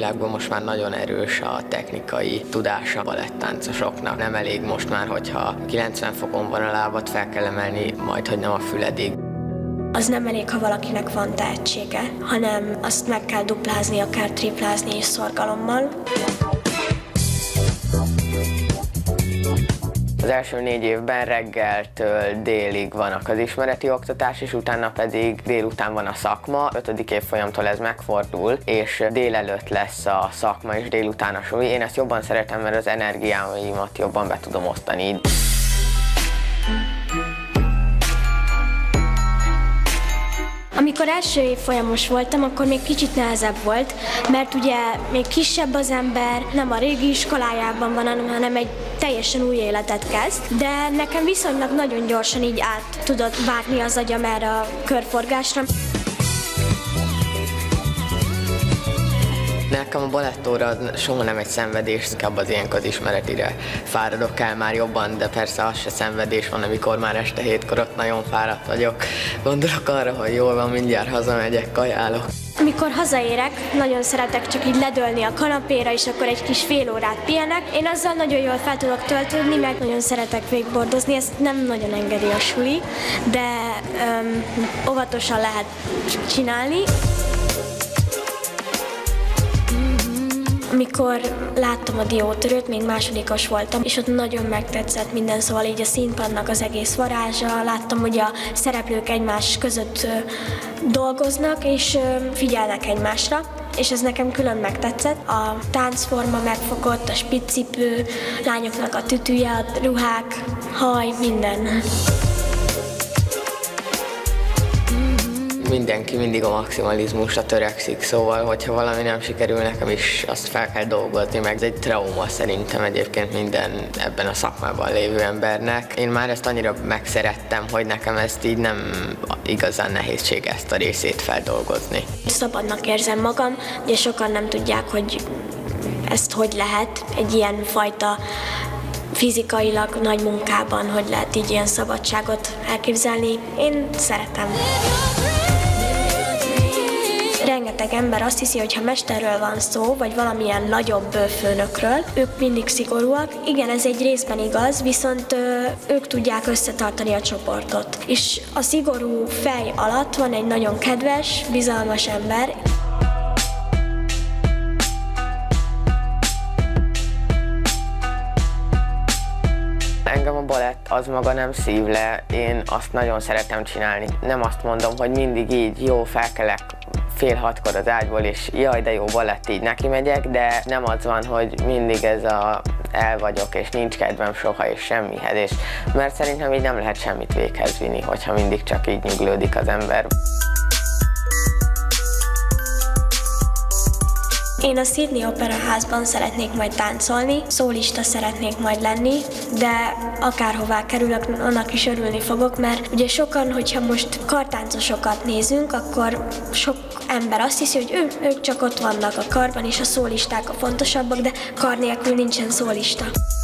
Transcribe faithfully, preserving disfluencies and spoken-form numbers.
világban most már nagyon erős a technikai tudása a balettáncosoknak. Nem elég most már, hogyha kilencven fokon van a lábad, fel kell emelni, majd hogy nem a füledig. Az nem elég, ha valakinek van tehetsége, hanem azt meg kell duplázni, akár triplázni és szorgalommal. Az első négy évben reggeltől délig van a közismereti oktatás, és utána pedig délután van a szakma. Ötödik évfolyamtól ez megfordul, és délelőtt lesz a szakma, és délután a suli. Én ezt jobban szeretem, mert az energiáimat jobban be tudom osztani. Amikor első évfolyamos voltam, akkor még kicsit nehezebb volt, mert ugye még kisebb az ember, nem a régi iskolájában van, hanem egy teljesen új életet kezd, de nekem viszonylag nagyon gyorsan így át tudott vágni az agyam erre a körforgásra. Nekem a balettóra soha nem egy szenvedés, inkább az ilyen közismeretire fáradok el már jobban, de persze az se szenvedés van, amikor már este hétkor ott nagyon fáradt vagyok. Gondolok arra, hogy jól van, mindjárt hazamegyek, kajálok. Amikor hazaérek, nagyon szeretek csak így ledölni a kanapéra, és akkor egy kis fél órát pihenek. Én azzal nagyon jól fel tudok töltődni, meg nagyon szeretek végigbordozni, ezt nem nagyon engedi a suli, de öm, óvatosan lehet csinálni. Amikor láttam a Diótörőt, még másodikos voltam, és ott nagyon megtetszett minden, szóval így a színpadnak az egész varázsa, láttam, hogy a szereplők egymás között dolgoznak, és figyelnek egymásra, és ez nekem külön megtetszett. A táncforma megfogott, a spiccipő, lányoknak a tütüje, a ruhák, haj, minden. Mindenki mindig a maximalizmusra törekszik, szóval, hogyha valami nem sikerül, nekem is azt fel kell dolgozni, meg ez egy trauma szerintem egyébként minden ebben a szakmában lévő embernek. Én már ezt annyira megszerettem, hogy nekem ezt így nem igazán nehézség ezt a részét feldolgozni. Szabadnak érzem magam, ugye sokan nem tudják, hogy ezt hogy lehet egy ilyen fajta fizikailag nagy munkában, hogy lehet így ilyen szabadságot elképzelni. Én szeretem. Rengeteg ember azt hiszi, hogy ha mesterről van szó, vagy valamilyen nagyobb főnökről, ők mindig szigorúak. Igen, ez egy részben igaz, viszont ők tudják összetartani a csoportot. És a szigorú fej alatt van egy nagyon kedves, bizalmas ember. Engem a balett az maga nem szív le, én azt nagyon szeretem csinálni. Nem azt mondom, hogy mindig így jó, felkelek fél hatkor az ágyból, és jaj, de jó balett, így neki megyek, de nem az van, hogy mindig ez a el vagyok, és nincs kedvem soha, és semmihez, és mert szerintem így nem lehet semmit véghez vinni, hogyha mindig csak így nyuglódik az ember. Én a Sydney Operaházban szeretnék majd táncolni, szólista szeretnék majd lenni, de akárhová kerülök, annak is örülni fogok, mert ugye sokan, hogyha most kartáncosokat nézünk, akkor sok ember azt hiszi, hogy ő, ők csak ott vannak a karban, és a szólisták a fontosabbak, de kar nélkül nincsen szólista.